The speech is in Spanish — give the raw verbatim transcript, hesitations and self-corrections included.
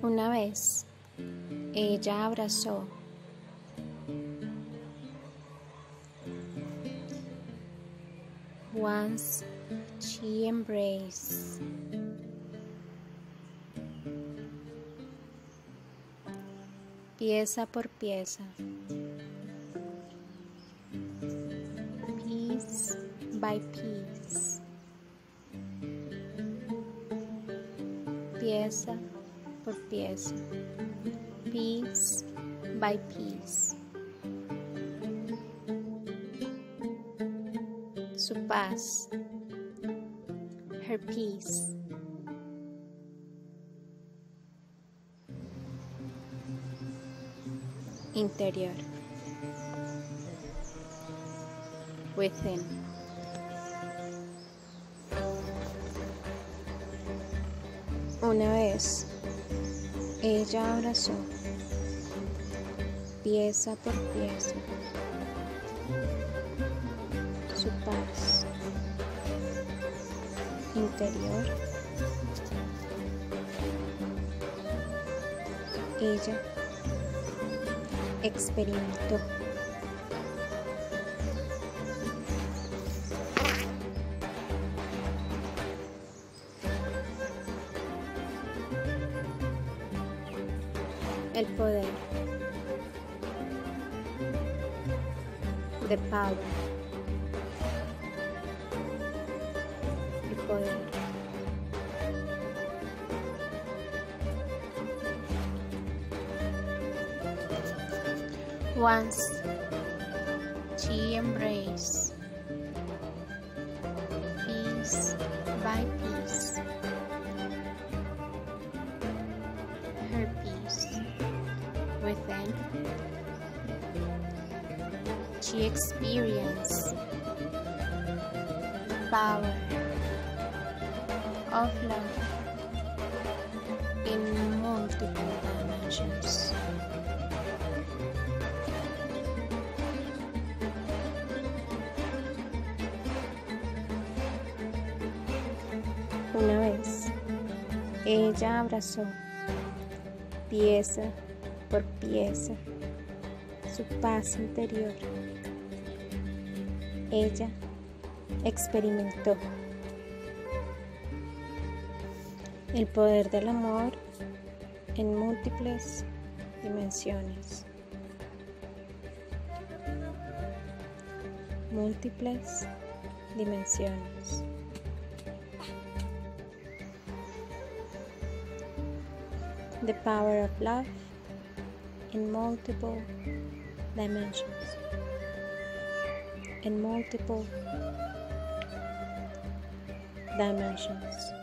Una vez, ella abrazó Once she embraced pieza por pieza, piece by piece, pieza por pieza, piece by piece. Su paz, her peace. Interior, within. Una vez, ella abrazó pieza por pieza su paz interior. Ella experimentó el poder, the power, el poder. Once she embraced piece by piece her peace within. She experienced the power of love in multiple dimensions. Una vez, ella abrazó pieza por pieza su paz interior. Ella experimentó el poder del amor en múltiples dimensiones. Múltiples dimensiones. The power of love in multiple dimensions. In multiple dimensions.